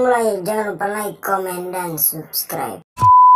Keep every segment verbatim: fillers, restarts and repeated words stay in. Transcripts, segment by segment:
Sebelum mulai, jangan lupa like, komen, dan subscribe.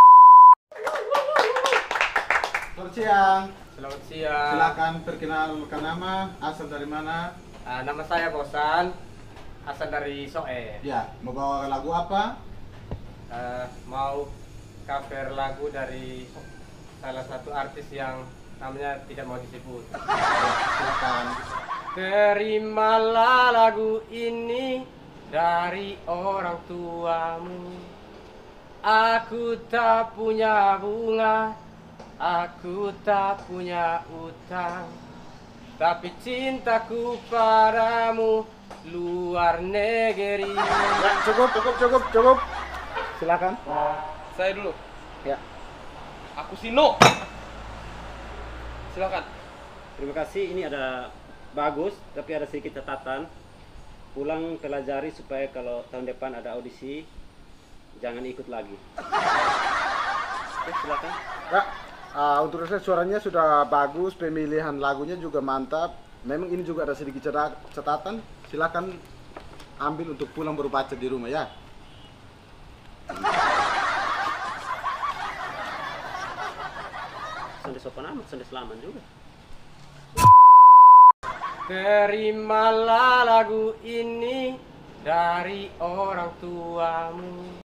Selamat siang. Selamat siang. Silakan perkenalkan nama, asal dari mana? Ah, nama saya Bosan, asal dari Soe. Ya, mau bawa lagu apa? Ah, mau cover lagu dari salah satu artis yang namanya tidak mau disebut. Ya, silakan. Terimalah lagu ini dari orang tuamu. Aku tak punya bunga, aku tak punya utang, tapi cintaku padamu luar negeri. Ya, cukup, cukup, cukup, cukup. Silakan. Saya dulu. Ya. Aku Sino. Silakan. Terima kasih, ini ada bagus, tapi ada sedikit catatan. Ulang pelajari supaya kalau tahun depan ada audisi, jangan ikut lagi. Oke, silakan. Ya, uh, untuk saya suaranya sudah bagus, pemilihan lagunya juga mantap. Memang ini juga ada sedikit ceta- catatan. Silakan ambil untuk pulang baru baca di rumah ya. Sandi sopan amat, sandi selaman juga. Terimalah lagu ini dari orang tuamu.